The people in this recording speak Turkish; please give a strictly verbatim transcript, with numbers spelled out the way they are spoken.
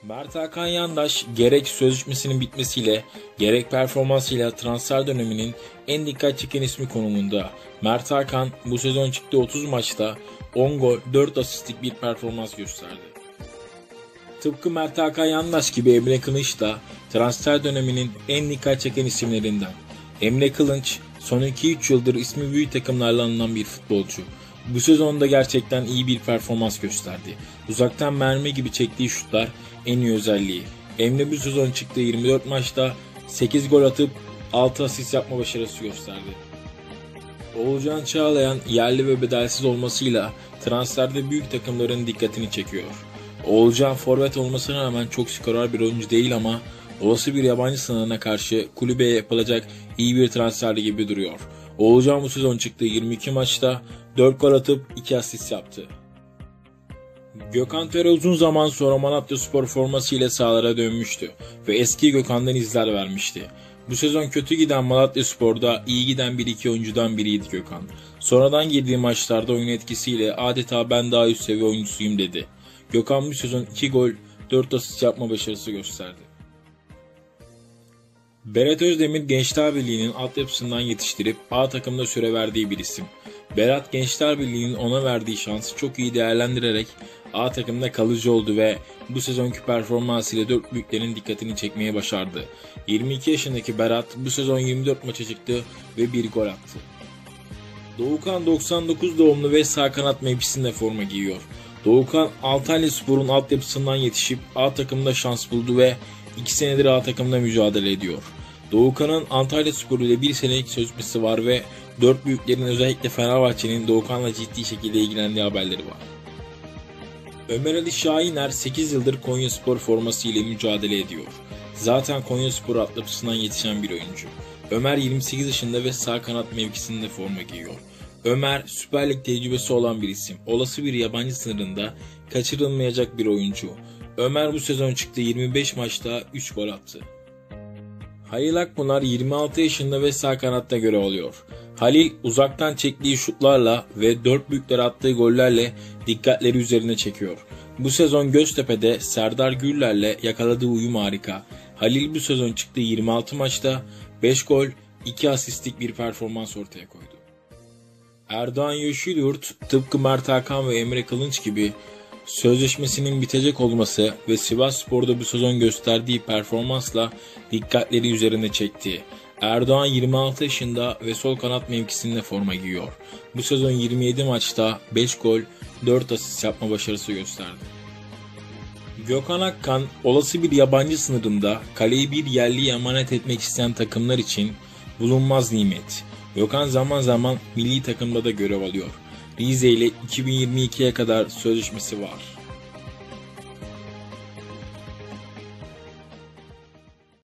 Mert Hakan Yandaş gerek sözleşmesinin bitmesiyle gerek performansıyla transfer döneminin en dikkat çeken ismi konumunda. Mert Hakan bu sezon çıktığı otuz maçta on gol dört asistlik bir performans gösterdi. Tıpkı Mert Hakan Yandaş gibi Emre Kılınç da transfer döneminin en dikkat çeken isimlerinden. Emre Kılınç son iki üç yıldır ismi büyük takımlarla anılan bir futbolcu. Bu sezonda gerçekten iyi bir performans gösterdi. Uzaktan mermi gibi çektiği şutlar en iyi özelliği. Emre bu sezon çıktığı yirmi dört maçta sekiz gol atıp altı asist yapma başarısı gösterdi. Oğulcan Çağlayan yerli ve bedelsiz olmasıyla transferde büyük takımların dikkatini çekiyor. Oğulcan forvet olmasına rağmen çok skorer bir oyuncu değil ama olası bir yabancı sınırına karşı kulübeye yapılacak iyi bir transferli gibi duruyor. Oğulcan bu sezon çıktığı yirmi iki maçta dört gol atıp iki asist yaptı. Gökhan Töre uzun zaman sonra Malatyaspor formasıyla sahalara dönmüştü ve eski Gökhan'dan izler vermişti. Bu sezon kötü giden Malatyaspor'da iyi giden bir iki oyuncudan biriydi Gökhan. Sonradan girdiği maçlarda oyun etkisiyle adeta ben daha üst seviye oyuncusuyum dedi. Gökhan bu sezon iki gol dört asist yapma başarısı gösterdi. Berat Özdemir Gençler Birliği'nin altyapısından yetiştirip A takımda süre verdiği bir isim. Berat Gençler Birliği'nin ona verdiği şansı çok iyi değerlendirerek A takımda kalıcı oldu ve bu sezonki performansıyla dört büyüklerin dikkatini çekmeye başardı. yirmi iki yaşındaki Berat bu sezon yirmi dört maça çıktı ve bir gol attı. Doğukan doksan dokuz doğumlu ve sağ kanat mevkisinde forma giyiyor. Doğukan Antalyaspor'un altyapısından yetişip A takımda şans buldu ve iki senedir A takımda mücadele ediyor. Doğukan'ın Antalyaspor ile bir senelik sözleşmesi var ve dört büyüklerin özellikle Fenerbahçe'nin Doğukan'la ciddi şekilde ilgilendiği haberleri var. Ömer Ali Şahiner sekiz yıldır Konyaspor forması ile mücadele ediyor. Zaten Konyaspor altyapısından yetişen bir oyuncu. Ömer yirmi sekiz yaşında ve sağ kanat mevkisinde forma giyiyor. Ömer Süper Lig tecrübesi olan bir isim. Olası bir yabancı sınırında kaçırılmayacak bir oyuncu. Ömer bu sezon çıktığı yirmi beş maçta üç gol attı. Halil Akpınar yirmi altı yaşında ve sağ kanatta görev alıyor. Halil uzaktan çektiği şutlarla ve dört büyüklere attığı gollerle dikkatleri üzerine çekiyor. Bu sezon Göztepe'de Serdar Gürler'le yakaladığı uyum harika. Halil bu sezon çıktığı yirmi altı maçta beş gol iki asistlik bir performans ortaya koydu. Erdoğan Yeşilyurt tıpkı Mert Hakan ve Emre Kılınç gibi sözleşmesinin bitecek olması ve Sivasspor'da bu sezon gösterdiği performansla dikkatleri üzerine çekti. Erdoğan yirmi altı yaşında ve sol kanat mevkisinde forma giyiyor. Bu sezon yirmi yedi maçta beş gol dört asist yapma başarısı gösterdi. Gökhan Akkan olası bir yabancı sınırında kaleyi bir yerliye emanet etmek isteyen takımlar için bulunmaz nimet. Gökhan zaman zaman milli takımda da görev alıyor. Rize ile iki bin yirmi ikiye kadar sözleşmesi var.